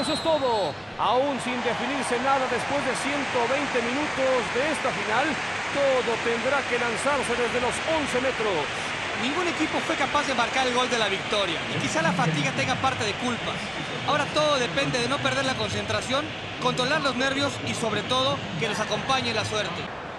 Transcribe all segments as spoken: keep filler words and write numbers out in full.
eso es todo. Aún sin definirse nada después de ciento veinte minutos de esta final, todo tendrá que lanzarse desde los once metros. Ningún equipo fue capaz de marcar el gol de la victoria y quizá la fatiga tenga parte de culpa. Ahora todo depende de no perder la concentración, controlar los nervios y sobre todo que los acompañe la suerte.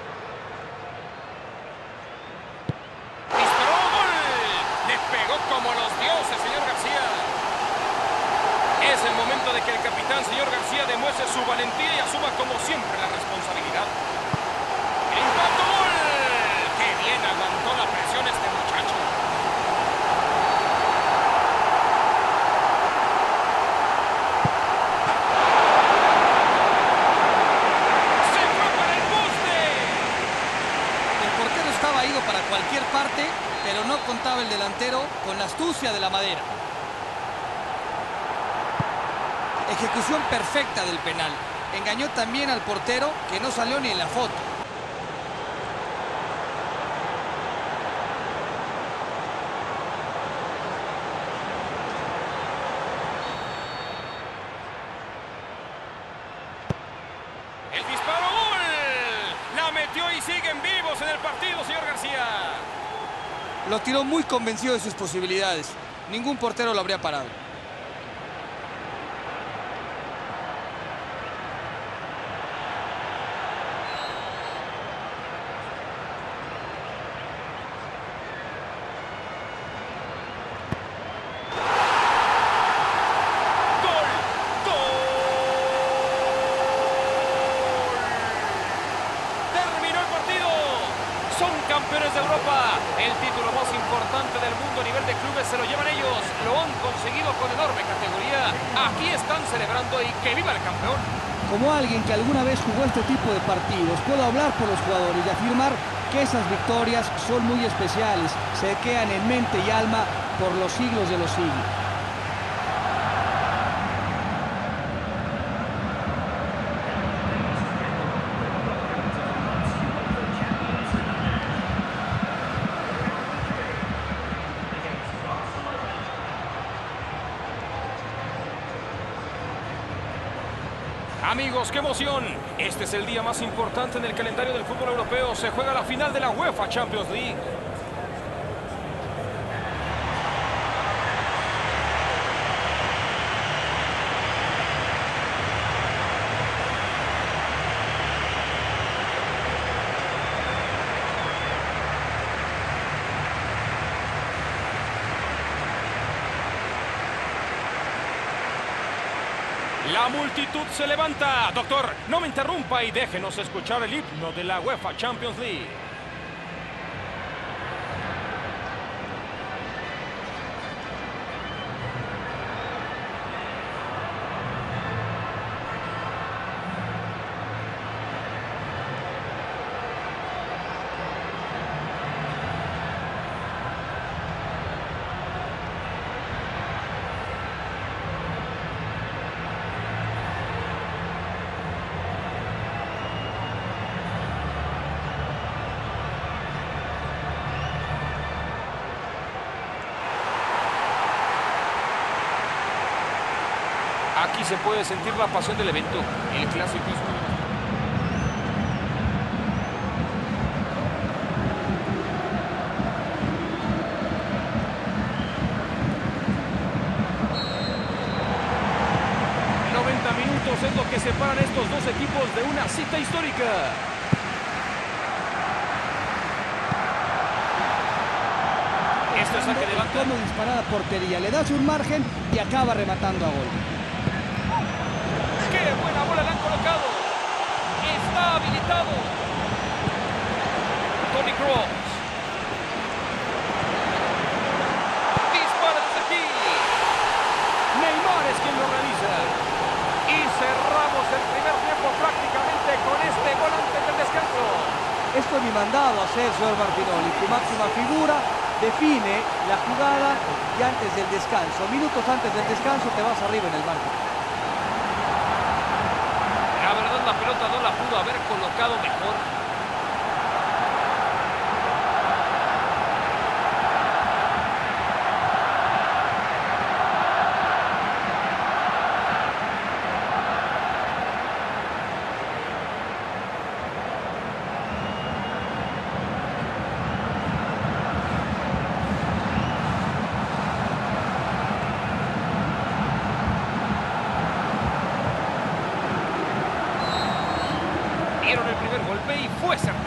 ¡Disparó! ¡Gol! ¡Le pegó como los dioses, señor García! Es el momento de que el capitán, señor García, demuestre su valentía y asuma como siempre la responsabilidad. ¡El impacto! ¡Gol! ¡Qué bien aguantó la presión este muchacho! ¡Se fue para el poste! El portero estaba ido para cualquier parte, pero no contaba el delantero con la astucia de la madera. Ejecución perfecta del penal. Engañó también al portero, que no salió ni en la foto. ¡El disparo! ¡Gol! La metió y siguen vivos en el partido, señor García. Lo tiró muy convencido de sus posibilidades. Ningún portero lo habría parado. Son campeones de Europa. El título más importante del mundo a nivel de clubes se lo llevan ellos. Lo han conseguido con enorme categoría. Aquí están celebrando y que viva el campeón. Como alguien que alguna vez jugó este tipo de partidos, puedo hablar por los jugadores y afirmar que esas victorias son muy especiales. Se quedan en mente y alma por los siglos de los siglos. Amigos, qué emoción. Este es el día más importante en el calendario del fútbol europeo. Se juega la final de la UEFA Champions League. La multitud se levanta. Doctor, no me interrumpa y déjenos escuchar el himno de la UEFA Champions League. Aquí se puede sentir la pasión del evento. El clásico es muy... noventa minutos es lo que separan estos dos equipos de una cita histórica. Esto es saque de banda. Como disparada portería, le das un margen y acaba rematando a gol. ¡Qué buena bola le han colocado! ¡Está habilitado! Toni Kroos. ¡Dispara desde aquí! Neymar es quien lo realiza. Y cerramos el primer tiempo prácticamente con este gol antes del descanso. Esto es mi mandado a hacer, señor Martinoli. Tu máxima figura define la jugada y antes del descanso, minutos antes del descanso, te vas arriba en el marco. La verdad, la pelota no la pudo haber colocado mejor.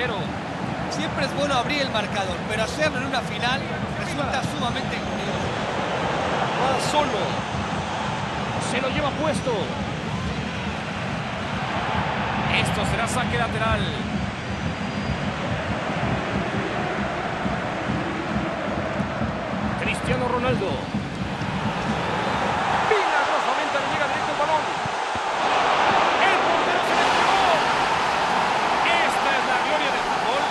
cero. Siempre es bueno abrir el marcador, pero hacerlo en una final resulta sumamente curioso. Va solo. Se lo lleva puesto. Esto será saque lateral. Cristiano Ronaldo. Milagrosamente le llega directo el balón. El portero se le pegó. Esta es la gloria del fútbol.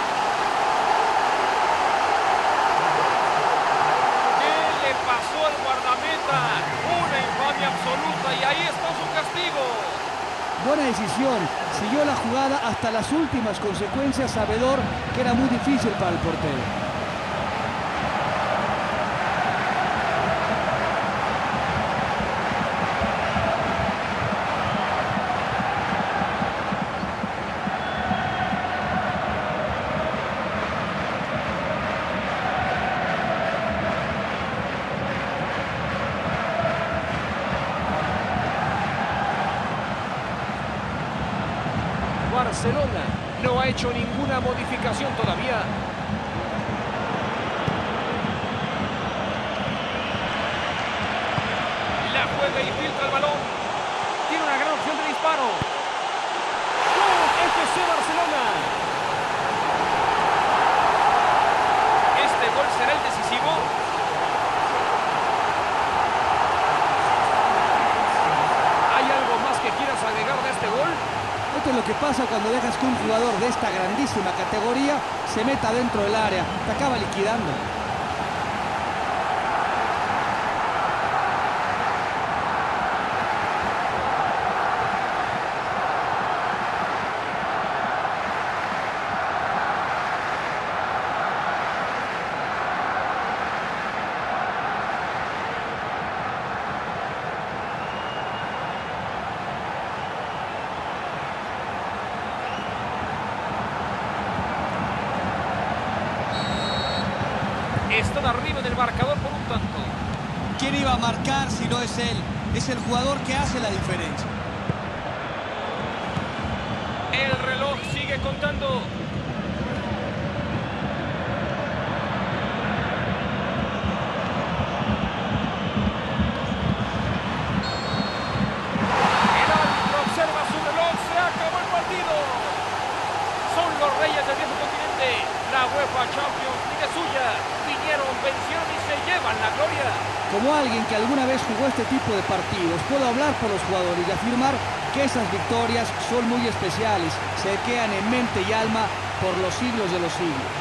¿Qué le pasó al guardameta? Una infamia absoluta y ahí está su castigo. Buena decisión, siguió la jugada hasta las últimas consecuencias, sabedor que era muy difícil para el portero. Barcelona no ha hecho ninguna modificación todavía. La juega y filtra el balón. Tiene una gran opción de disparo. ¡Gol! F C Barcelona. Este gol será el decisivo. ¿Hay algo más que quieras agregar de este gol? Esto es lo que pasa cuando dejas que un jugador de esta grandísima categoría se meta dentro del área, te acaba liquidando. Están arriba del marcador por un tanto. ¿Quién iba a marcar si no es él? Es el jugador que hace la diferencia. El reloj sigue contando. El árbitro observa su reloj. Se acabó el partido. Son los reyes del viejo continente. La UEFA Champions League es suya. Vinieron, vencieron y se llevan la gloria. Como alguien que alguna vez jugó este tipo de partidos, puedo hablar por los jugadores y afirmar que esas victorias son muy especiales, se quedan en mente y alma por los siglos de los siglos.